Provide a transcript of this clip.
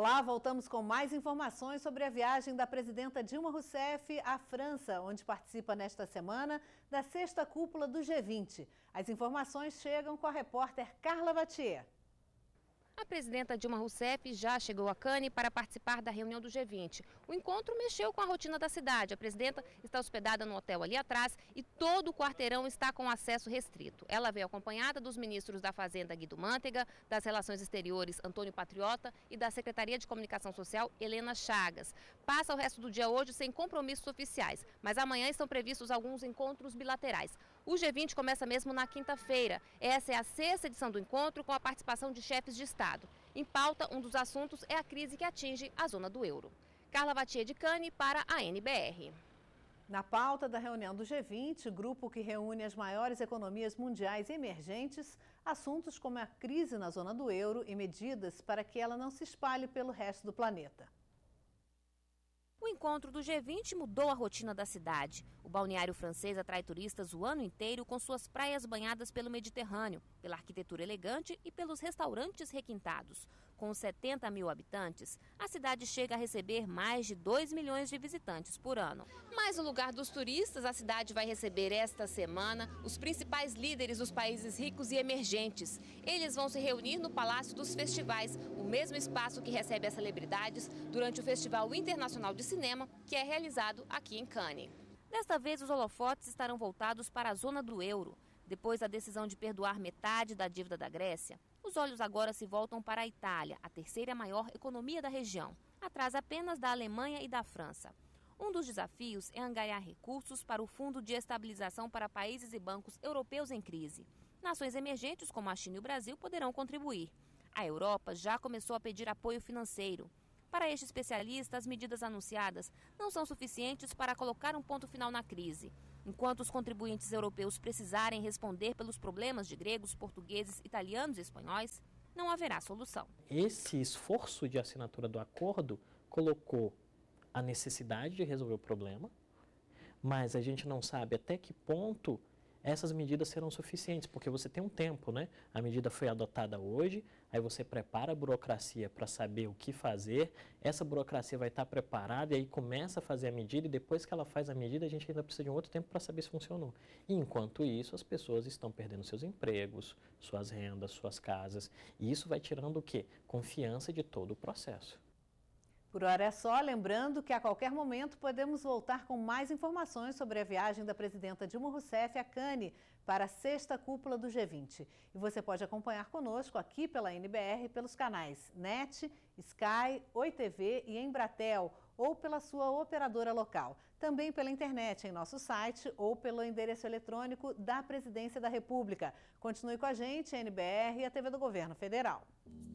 Olá, voltamos com mais informações sobre a viagem da presidenta Dilma Rousseff à França, onde participa nesta semana da sexta cúpula do G20. As informações chegam com a repórter Carla Battier. A presidenta Dilma Rousseff já chegou a Cannes para participar da reunião do G20. O encontro mexeu com a rotina da cidade. A presidenta está hospedada no hotel ali atrás e todo o quarteirão está com acesso restrito. Ela veio acompanhada dos ministros da Fazenda, Guido Mantega, das Relações Exteriores, Antônio Patriota, e da Secretaria de Comunicação Social, Helena Chagas. Passa o resto do dia hoje sem compromissos oficiais, mas amanhã estão previstos alguns encontros bilaterais. O G20 começa mesmo na quinta-feira. Essa é a sexta edição do encontro com a participação de chefes de Estado. Em pauta, um dos assuntos é a crise que atinge a zona do euro. Carla Battier de Cannes para a NBR. Na pauta da reunião do G20, grupo que reúne as maiores economias mundiais emergentes, assuntos como a crise na zona do euro e medidas para que ela não se espalhe pelo resto do planeta. O encontro do G20 mudou a rotina da cidade. O balneário francês atrai turistas o ano inteiro com suas praias banhadas pelo Mediterrâneo, pela arquitetura elegante e pelos restaurantes requintados. Com 70 mil habitantes, a cidade chega a receber mais de 2 milhões de visitantes por ano. Mas no lugar dos turistas, a cidade vai receber esta semana os principais líderes dos países ricos e emergentes. Eles vão se reunir no Palácio dos Festivais, o mesmo espaço que recebe as celebridades durante o Festival Internacional de Cinema, que é realizado aqui em Cannes. Desta vez, os holofotes estarão voltados para a zona do euro. Depois da decisão de perdoar metade da dívida da Grécia, os olhos agora se voltam para a Itália, a terceira maior economia da região, atrás apenas da Alemanha e da França. Um dos desafios é angariar recursos para o Fundo de Estabilização para Países e Bancos Europeus em Crise. Nações emergentes como a China e o Brasil poderão contribuir. A Europa já começou a pedir apoio financeiro. Para este especialista, as medidas anunciadas não são suficientes para colocar um ponto final na crise. Enquanto os contribuintes europeus precisarem responder pelos problemas de gregos, portugueses, italianos e espanhóis, não haverá solução. Esse esforço de assinatura do acordo colocou a necessidade de resolver o problema, mas a gente não sabe até que ponto essas medidas serão suficientes, porque você tem um tempo, né? A medida foi adotada hoje, aí você prepara a burocracia para saber o que fazer, essa burocracia vai estar preparada e aí começa a fazer a medida e depois que ela faz a medida a gente ainda precisa de um outro tempo para saber se funcionou. E enquanto isso as pessoas estão perdendo seus empregos, suas rendas, suas casas e isso vai tirando o quê? Confiança de todo o processo. Por hora é só, lembrando que a qualquer momento podemos voltar com mais informações sobre a viagem da presidenta Dilma Rousseff a Cannes para a sexta cúpula do G20. E você pode acompanhar conosco aqui pela NBR pelos canais NET, Sky, Oi TV e Embratel ou pela sua operadora local. Também pela internet em nosso site ou pelo endereço eletrônico da Presidência da República. Continue com a gente, a NBR e a TV do Governo Federal.